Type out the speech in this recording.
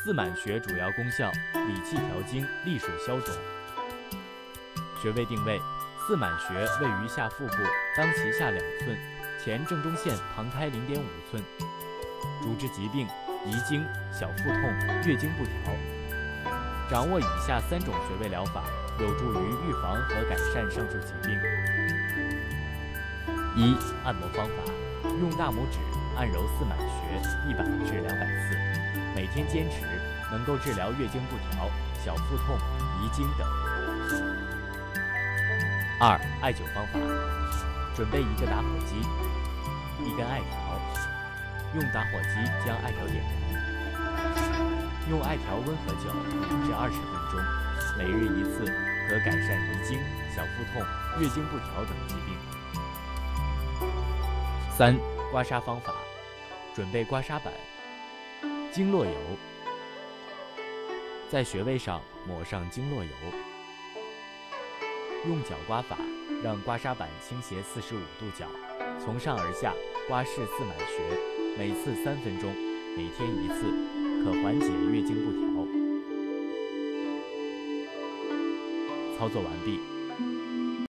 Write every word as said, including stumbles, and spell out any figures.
四满穴主要功效：理气调经，利暑消肿。穴位定位：四满穴位于下腹部，当脐下两寸，前正中线旁开零点五寸。主治疾病：遗精、小腹痛、月经不调。掌握以下三种穴位疗法，有助于预防和改善上述疾病。一、按摩方法：用大拇指按揉四满穴一百至两百次，每天坚持，能够治疗月经不调、小腹痛、遗精等。二、艾灸方法：准备一个打火机，一根艾条，用打火机将艾条点燃，用艾条温和灸五至二十分钟，每日一次，可改善遗精、小腹痛、月经不调等疾病。三、刮痧方法：准备刮痧板、经络油，在穴位上抹上经络油，用脚刮法，让刮痧板倾斜四十五度角，从上而下刮拭四满穴，每次三分钟，每天一次，可缓解月经不调。操作完毕。